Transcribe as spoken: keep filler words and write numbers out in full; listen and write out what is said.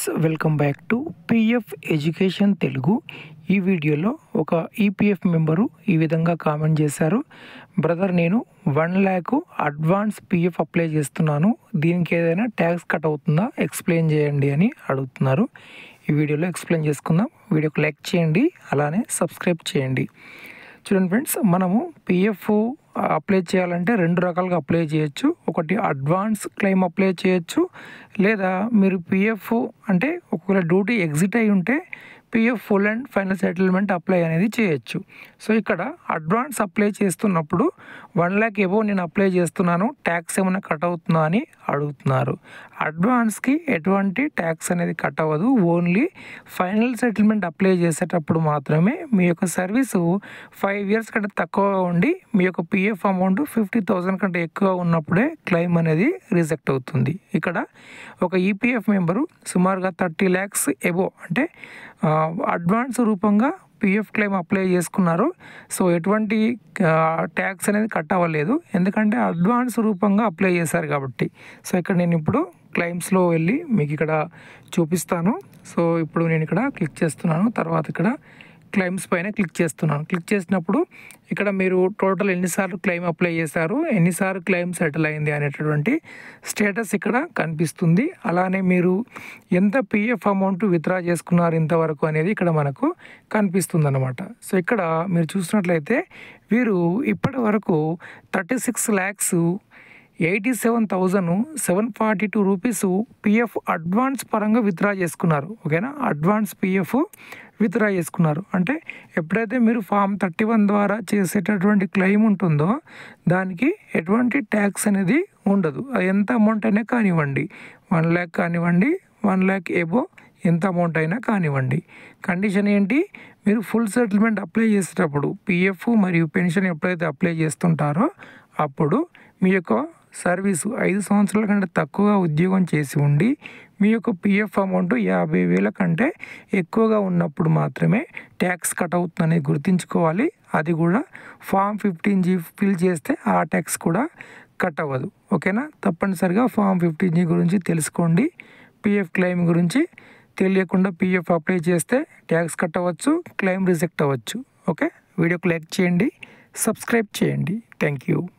Welcome back to PF education Telugu. ఈ వీడియోలో ఒక ఈపీఎఫ్ మెంబరు ఈ విధంగా కామెంట్ చేశారు. బ్రదర్, నేను one lakh advance PF apply చేస్తున్నాను, దీనికి ఏదైనా ట్యాక్స్ కట్ అవుతుందా ఎక్స్ప్లెయిన్ చేయండి అని అడుగుతున్నారు. ఈ వీడియోలో ఎక్స్ప్లెయిన్ చేసుకుందాం. వీడియోకి లైక్ చేయండి, అలానే సబ్స్క్రైబ్ చేయండి. చూడండి ఫ్రెండ్స్, మనము పిఎఫ్ అప్లై చేయాలంటే రెండు రకాలుగా అప్లై చేయొచ్చు. ఒకటి అడ్వాన్స్ క్లెయిమ్ అప్లై చేయొచ్చు, లేదా మీరు పిఎఫ్ అంటే ఒకవేళ డ్యూటీ ఎగ్జిట్ అయి ఉంటే PF full and final settlement apply అనేది చేయొచ్చు. సో ఇక్కడ అడ్వాన్స్ అప్లై చేస్తున్నప్పుడు వన్ ల్యాక్ ఎబో నేను అప్లై చేస్తున్నాను, ట్యాక్స్ ఏమైనా కట్ అవుతుందా అని అడుగుతున్నారు. అడ్వాన్స్కి ఎటువంటి ట్యాక్స్ అనేది కట్ అవ్వదు. ఓన్లీ ఫైనల్ సెటిల్మెంట్ అప్లై చేసేటప్పుడు మాత్రమే మీ యొక్క సర్వీసు ఫైవ్ ఇయర్స్ కంటే తక్కువగా ఉండి మీ యొక్క పిఎఫ్ అమౌంట్ ఫిఫ్టీ థౌసండ్ కంటే ఎక్కువ ఉన్నప్పుడే క్లెయిమ్ అనేది రిజెక్ట్ అవుతుంది. ఇక్కడ ఒక ఈపీఎఫ్ మెంబరు సుమారుగా థర్టీ ల్యాక్స్ ఎబో అంటే అడ్వాన్స్ రూపంగా పిఎఫ్ క్లెయిమ్ అప్లై చేసుకున్నారు. సో ఎటువంటి ట్యాక్స్ అనేది కట్ అవ్వలేదు, ఎందుకంటే అడ్వాన్స్ రూపంగా అప్లై చేశారు కాబట్టి. సో ఇక్కడ నేను ఇప్పుడు క్లెయిమ్స్లో వెళ్ళి మీకు ఇక్కడ చూపిస్తాను. సో ఇప్పుడు నేను ఇక్కడ క్లిక్ చేస్తున్నాను, తర్వాత ఇక్కడ క్లెయిమ్స్ పైన క్లిక్ చేస్తున్నాను. క్లిక్ చేసినప్పుడు ఇక్కడ మీరు టోటల్ ఎన్నిసార్లు క్లెయిమ్ అప్లై చేశారు, ఎన్నిసార్లు క్లెయిమ్ సెటిల్ అయింది అనేటటువంటి స్టేటస్ ఇక్కడ కనిపిస్తుంది. అలానే మీరు ఎంత పిఎఫ్ అమౌంట్ విత్డ్రా చేసుకున్నారు ఇంతవరకు అనేది ఇక్కడ మనకు కనిపిస్తుంది అన్నమాట. సో ఇక్కడ మీరు చూసినట్లయితే వీరు ఇప్పటి వరకు thirty six lakhs eighty seven thousand seven forty two rupees PF advance పరంగా విత్డ్రా చేసుకున్నారు. ఓకేనా, అడ్వాన్స్ పిఎఫ్ విత్డ్రా చేసుకున్నారు. అంటే ఎప్పుడైతే మీరు ఫామ్ థర్టీ వన్ ద్వారా చేసేటటువంటి క్లెయిమ్ ఉంటుందో దానికి ఎటువంటి ట్యాక్స్ అనేది ఉండదు. అది ఎంత అమౌంట్ అయినా కానివ్వండి, వన్ ల్యాక్ కానివ్వండి, వన్ ల్యాక్ ఎబో ఎంత అమౌంట్ అయినా కానివ్వండి. కండిషన్ ఏంటి, మీరు ఫుల్ సెటిల్మెంట్ అప్లై చేసేటప్పుడు పిఎఫ్ మరియు పెన్షన్ ఎప్పుడైతే అప్లై చేస్తుంటారో అప్పుడు మీ యొక్క సర్వీసు ఐదు సంవత్సరాల కంటే తక్కువగా ఉద్యోగం చేసి ఉండి మీ యొక్క పిఎఫ్ అమౌంట్ యాభై వేల కంటే ఎక్కువగా ఉన్నప్పుడు మాత్రమే ట్యాక్స్ కట్ అవుతుందని గుర్తుంచుకోవాలి. అది కూడా ఫామ్ ఫిఫ్టీన్ జీ ఫిల్ చేస్తే ఆ ట్యాక్స్ కూడా కట్ అవ్వదు. ఓకేనా, తప్పనిసరిగా ఫామ్ ఫిఫ్టీన్ జీ గురించి తెలుసుకోండి. పిఎఫ్ క్లెయిమ్ గురించి తెలియకుండా పిఎఫ్ అప్లై చేస్తే ట్యాక్స్ కట్ అవ్వచ్చు, క్లెయిమ్ రిజెక్ట్ అవ్వచ్చు. ఓకే, వీడియోకి లైక్ చేయండి, సబ్స్క్రైబ్ చేయండి. Thank you.